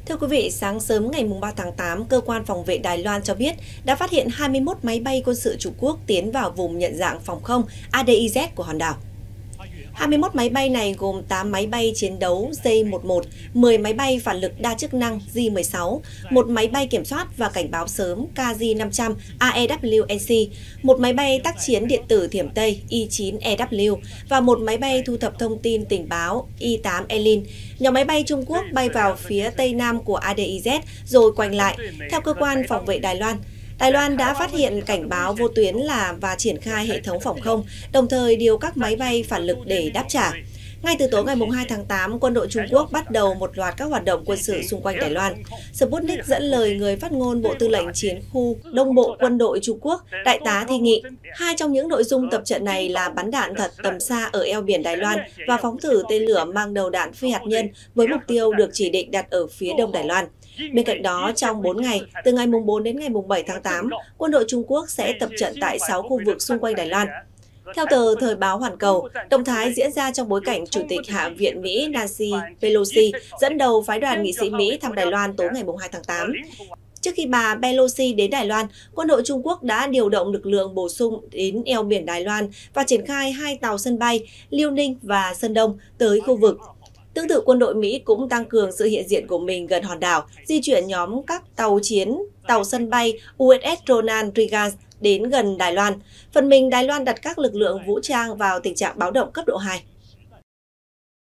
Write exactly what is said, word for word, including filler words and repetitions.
Thưa quý vị, sáng sớm ngày ba tháng tám, Cơ quan Phòng vệ Đài Loan cho biết đã phát hiện hai mươi mốt máy bay quân sự Trung Quốc tiến vào vùng nhận dạng phòng không A D I Z của hòn đảo. hai mươi mốt máy bay này gồm tám máy bay chiến đấu J mười một, mười máy bay phản lực đa chức năng J mười sáu, một máy bay kiểm soát và cảnh báo sớm K J năm trăm A E W N C, một máy bay tác chiến điện tử thiểm Tây I chín E W và một máy bay thu thập thông tin tình báo I tám Elin. Nhóm máy bay Trung Quốc bay vào phía tây nam của A D I Z rồi quay lại. Theo Cơ quan Phòng vệ Đài Loan, Đài Loan đã phát hiện cảnh báo vô tuyến là và triển khai hệ thống phòng không, đồng thời điều các máy bay phản lực để đáp trả. Ngay từ tối ngày hai tháng tám, quân đội Trung Quốc bắt đầu một loạt các hoạt động quân sự xung quanh Đài Loan. Sputnik dẫn lời người phát ngôn Bộ Tư lệnh Chiến khu Đông Bộ Quân đội Trung Quốc, Đại tá Thi Nghị. Hai trong những nội dung tập trận này là bắn đạn thật tầm xa ở eo biển Đài Loan và phóng thử tên lửa mang đầu đạn phi hạt nhân với mục tiêu được chỉ định đặt ở phía đông Đài Loan. Bên cạnh đó, trong bốn ngày, từ ngày bốn đến ngày bảy tháng tám, quân đội Trung Quốc sẽ tập trận tại sáu khu vực xung quanh Đài Loan. Theo tờ Thời báo Hoàn Cầu, động thái diễn ra trong bối cảnh Chủ tịch Hạ viện Mỹ Nancy Pelosi dẫn đầu phái đoàn nghị sĩ Mỹ thăm Đài Loan tối ngày hai tháng tám. Trước khi bà Pelosi đến Đài Loan, quân đội Trung Quốc đã điều động lực lượng bổ sung đến eo biển Đài Loan và triển khai hai tàu sân bay Liêu Ninh và Sơn Đông tới khu vực. Tương tự, quân đội Mỹ cũng tăng cường sự hiện diện của mình gần hòn đảo, di chuyển nhóm các tàu chiến, tàu sân bay U S S Ronald Reagan đến gần Đài Loan. Phần mình, Đài Loan đặt các lực lượng vũ trang vào tình trạng báo động cấp độ hai.